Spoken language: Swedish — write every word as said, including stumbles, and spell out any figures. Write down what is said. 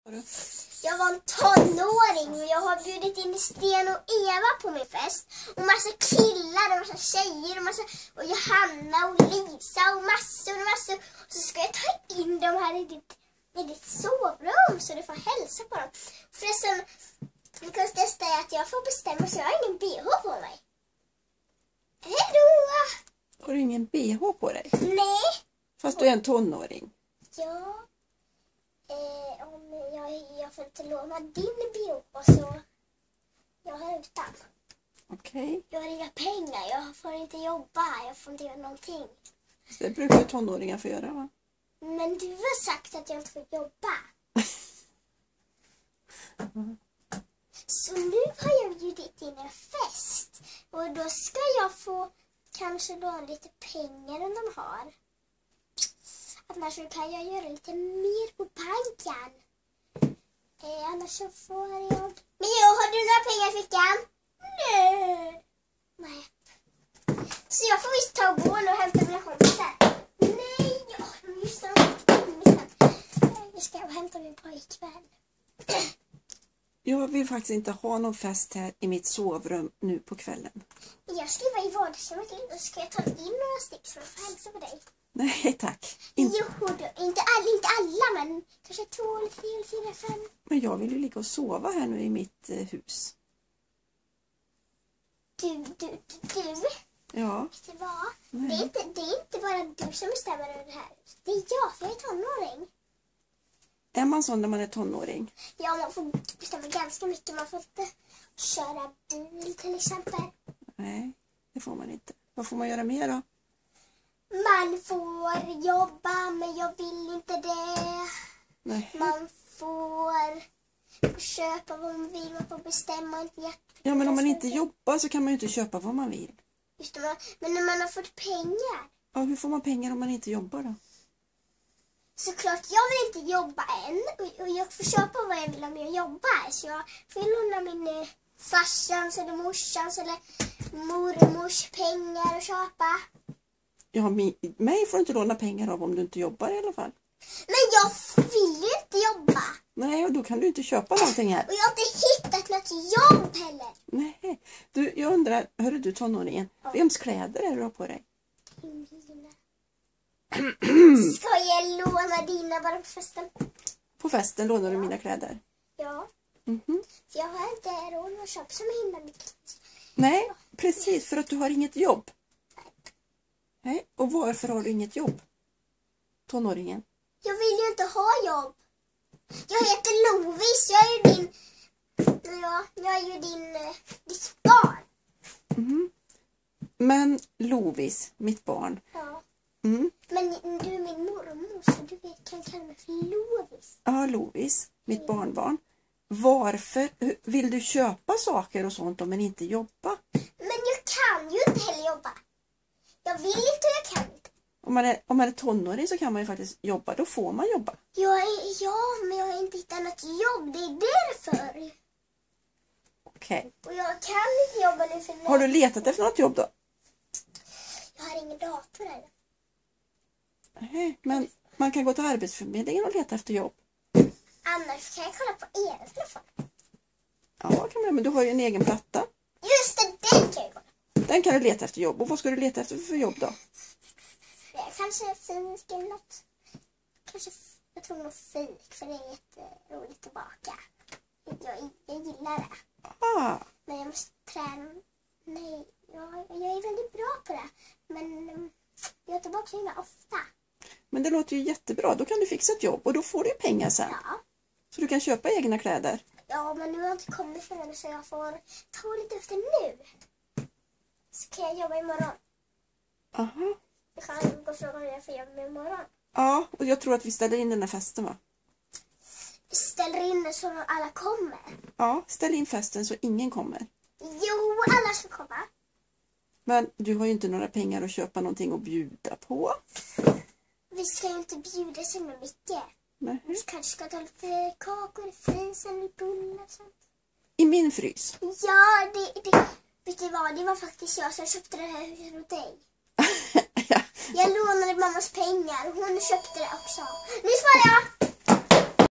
Jag var en tonåring och jag har bjudit in Sten och Eva på min fest. Och massa killar och massa tjejer och massa och Johanna och Lisa och massor och massor. Och så ska jag ta in dem här i ditt, i ditt sovrum så du får hälsa på dem. Förresten, det konstigaste är att jag får bestämma så jag har ingen B H på mig. Hejdå! Har du ingen B H på dig? Nej. Fast du är en tonåring. Ja. Eh, om jag, jag får inte låna din B H så jag har utan. Okej. Okay. Jag har inga pengar, jag får inte jobba, jag får inte göra någonting. Så det brukar ju tonåringar få göra, va? Men du har sagt att jag inte får jobba. Mm. Så nu har jag bjudit in en fest. Och då ska jag få kanske låna lite pengar än de har. Annars så kan jag göra lite mer på banken. Eh, annars så får jag... Men jo, har du några pengar i fickan? Nej. Nej. Så jag får visst ta och gå och hämta mina kompisar. Nej, ja, just det. Jag ska hämta min pojkvän. Jag vill faktiskt inte ha någon fest här i mitt sovrum nu på kvällen. Jag ska vara i vardagsrummet och ska jag ta in några stick för att få hälsa på dig. Nej, tack. In... Jo, då, inte, all, inte alla, men kanske två eller tre eller fyra, fem. Men jag vill ju ligga och sova här nu i mitt eh, hus. Du, du, du, du. Ja. Vet du vad? Det är, inte, det är inte bara du som bestämmer över det här. Det är jag, för jag är tonåring. Är man sån när man är tonåring? Ja, man får bestämma ganska mycket. Man får inte köra bil till exempel. Nej, det får man inte. Vad får man göra mer då? Man får jobba, men jag vill inte det. Nej. Man får köpa vad man vill, man får bestämma inte. Ja, men om man inte jobbar så kan man ju inte köpa vad man vill. Just det, men när man har fått pengar. Ja, hur får man pengar om man inte jobbar då? Såklart, jag vill inte jobba än. Och jag får köpa vad jag vill om jag jobbar. Så jag får låna min eh, farsans eller morsans eller mormors pengar och köpa. Ja, mig får du inte låna pengar av om du inte jobbar i alla fall. Men jag vill ju inte jobba. Nej, och då kan du inte köpa någonting här. Och jag har inte hittat något jobb heller. Nej, du, jag undrar, hörru du tonåringen, ja. Vems kläder är du har på dig? Mina. Ska jag låna dina bara på festen? På festen lånar ja. du mina kläder? Ja. Mm-hmm. För jag har inte råd att köpa så himla mycket. Nej, precis, för att du har inget jobb. Nej, och varför har du inget jobb? Tonåringen. Jag vill ju inte ha jobb. Jag heter Lovis. Jag är ju din... Ja, jag är ju din... Ditt barn. Mm. Men Lovis, mitt barn. Ja. Mm. Men du är min mormor så du vet, kan kalla mig för Lovis. Ja, Lovis, mitt mm. barnbarn. Varför vill du köpa saker och sånt men inte jobba? Men jag kan ju inte heller jobba. Jag vill inte och jag kan inte. Om man, är, om man är tonåring så kan man ju faktiskt jobba. Då får man jobba. Jag är, ja, men jag har inte hittat något jobb. Det är därför. Okej. Okay. Och jag kan inte jobba nu för... Har du letat efter något jobb då? Jag har ingen dator här. Nej, men man kan gå till Arbetsförmedlingen och leta efter jobb. Annars kan jag kolla på er telefon. Ja, kan man, men du har ju en egen platta. Just det, den kan jag kolla. Den kan du leta efter jobb. Och vad ska du leta efter för jobb då? Kanske fik eller något. Kanske, jag tror nog fik för det är jätteroligt att baka. Jag, jag gillar det. Ah. Men jag måste träna. Nej, jag, jag är väldigt bra på det. Men jag tar baka himla ofta. Men det låter ju jättebra. Då kan du fixa ett jobb och då får du pengar sen. Ja. Så du kan köpa egna kläder. Ja, men nu har jag inte kommit för det så jag får ta lite efter nu. Så kan jag jobba imorgon. Aha. Jag kan gå och fråga hur jag får jobba imorgon. Ja, och jag tror att vi ställer in den här festen, va? Vi ställer in det så alla kommer. Ja, ställ in festen så ingen kommer. Jo, alla ska komma. Men du har ju inte några pengar att köpa någonting att bjuda på. Vi ska ju inte bjuda så mycket. Nej. Vi kanske ska ta lite kakor i frysen eller bullar och sånt. I min frys? Ja, det, det, vet du vad? Det var faktiskt jag som köpte det här huset åt dig. Ja. Jag lånade mammas pengar och hon köpte det också. Nu svarar jag!